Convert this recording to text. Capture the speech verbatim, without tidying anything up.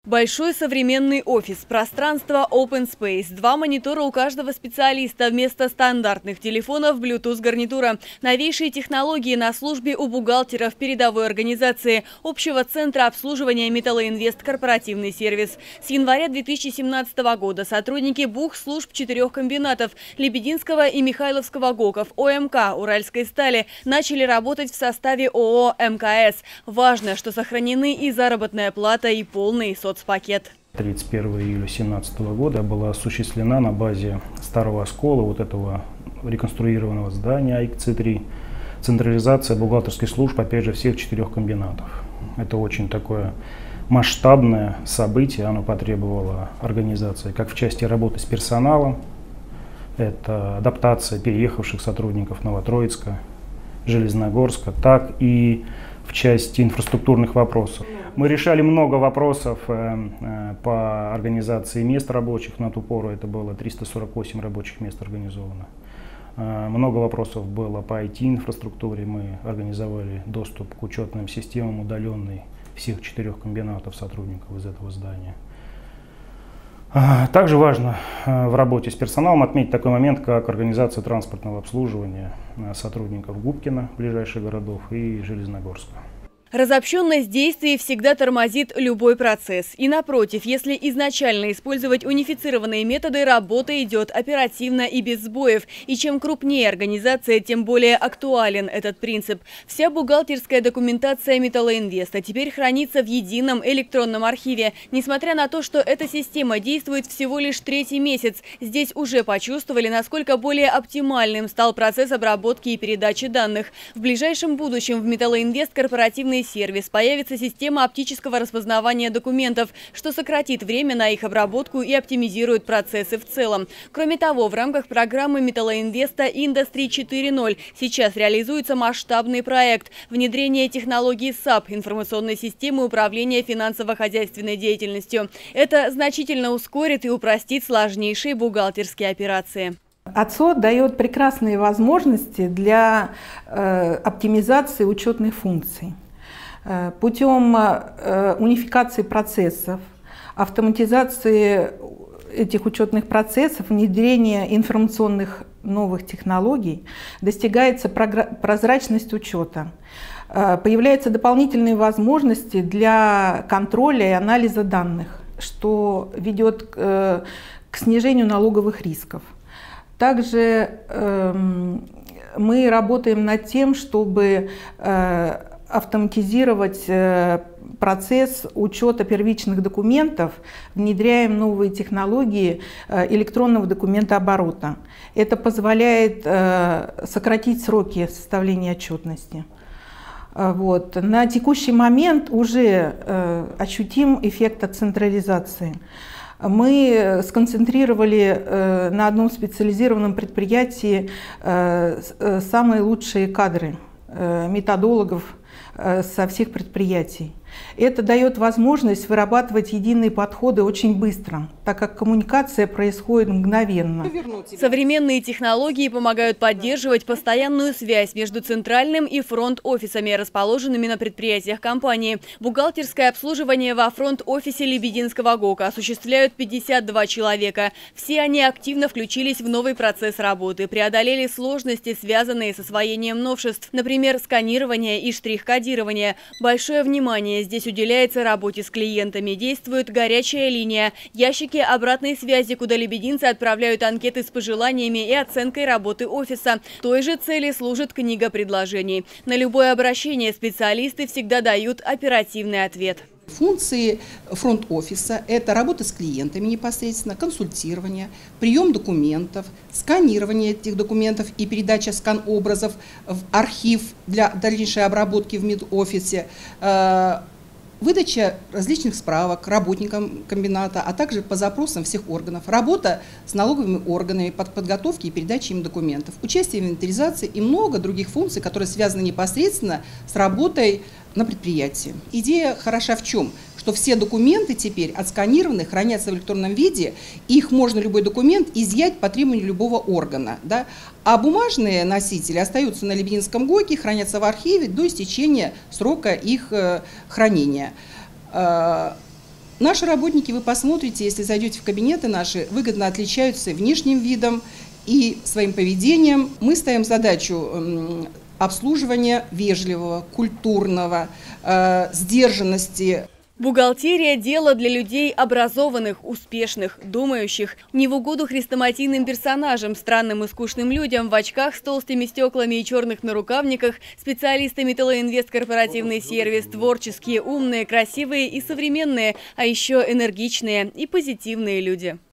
Большой современный офис, пространство Open Space, два монитора у каждого специалиста вместо стандартных телефонов, Bluetooth гарнитура, новейшие технологии на службе у бухгалтеров передовой организации, общего центра обслуживания Металлоинвест корпоративный сервис. С января две тысячи семнадцатого года сотрудники бухслужб четырех комбинатов Лебединского и Михайловского ГОКов ОМК Уральской стали начали работать в составе ООО МКС. Важно, что сохранены и заработная плата, и полный соцпакет. тридцать первого июля две тысячи семнадцатого года была осуществлена на базе старого оскола, вот этого реконструированного здания АИКЦ три, централизация бухгалтерской службы, опять же, всех четырех комбинатов. Это очень такое масштабное событие, оно потребовало организации как в части работы с персоналом, это адаптация переехавших сотрудников Новотроицка, Железногорска, так и в части инфраструктурных вопросов. Мы решали много вопросов по организации мест рабочих. На ту пору это было триста сорок восемь рабочих мест организовано. Много вопросов было по ай ти-инфраструктуре. Мы организовали доступ к учетным системам удаленный всех четырех комбинатов сотрудников из этого здания. Также важно в работе с персоналом отметить такой момент, как организация транспортного обслуживания сотрудников Губкина, ближайших городов, и Железногорска. Разобщенность действий всегда тормозит любой процесс. И напротив, если изначально использовать унифицированные методы, работа идет оперативно и без сбоев. И чем крупнее организация, тем более актуален этот принцип. Вся бухгалтерская документация Металлоинвеста теперь хранится в едином электронном архиве. Несмотря на то, что эта система действует всего лишь третий месяц, здесь уже почувствовали, насколько более оптимальным стал процесс обработки и передачи данных. В ближайшем будущем в Металлоинвест корпоративный сервис появится система оптического распознавания документов, что сократит время на их обработку и оптимизирует процессы в целом. Кроме того, в рамках программы Металлоинвеста Industry четыре ноль сейчас реализуется масштабный проект внедрения технологии САП – информационной системы управления финансово-хозяйственной деятельностью. Это значительно ускорит и упростит сложнейшие бухгалтерские операции. АЦО дает прекрасные возможности для э, оптимизации учетных функций. Путем унификации процессов, автоматизации этих учетных процессов, внедрения информационных новых технологий достигается прозрачность учета. Появляются дополнительные возможности для контроля и анализа данных, что ведет к снижению налоговых рисков. Также мы работаем над тем, чтобы автоматизировать процесс учета первичных документов, внедряем новые технологии электронного документооборота. Это позволяет сократить сроки составления отчетности. Вот. На текущий момент уже ощутим эффект от централизации. Мы сконцентрировали на одном специализированном предприятии самые лучшие кадры методологов со всех предприятий. Это дает возможность вырабатывать единые подходы очень быстро, так как коммуникация происходит мгновенно. Современные технологии помогают поддерживать постоянную связь между центральным и фронт-офисами, расположенными на предприятиях компании. Бухгалтерское обслуживание во фронт-офисе Лебединского ГОКа осуществляют пятьдесят два человека. Все они активно включились в новый процесс работы, преодолели сложности, связанные с освоением новшеств, например, сканирование и штрих-кодирование. Большое внимание здесь уделяется работе с клиентами. Действует горячая линия, ящики обратной связи, куда лебединцы отправляют анкеты с пожеланиями и оценкой работы офиса. Той же цели служит книга предложений. На любое обращение специалисты всегда дают оперативный ответ. Функции фронт-офиса – это работа с клиентами непосредственно, консультирование, прием документов, сканирование этих документов и передача скан-образов в архив для дальнейшей обработки в мед-офисе, выдача различных справок работникам комбината, а также по запросам всех органов, работа с налоговыми органами под подготовки и передачей им документов, участие в инвентаризации и много других функций, которые связаны непосредственно с работой на предприятии. Идея хороша в чем? Что все документы теперь отсканированы, хранятся в электронном виде, и их можно любой документ изъять по требованию любого органа. Да? А бумажные носители остаются на Лебединском ГОКе, хранятся в архиве до истечения срока их хранения. Наши работники, вы посмотрите, если зайдете в кабинеты наши, выгодно отличаются внешним видом и своим поведением. Мы ставим задачу обслуживания вежливого, культурного, э, сдержанности. Бухгалтерия – дело для людей образованных, успешных, думающих. Не в угоду хрестоматийным персонажам, странным и скучным людям в очках с толстыми стеклами и черных нарукавниках, специалисты Металлоинвест корпоративный сервис, творческие, умные, красивые и современные, а еще энергичные и позитивные люди.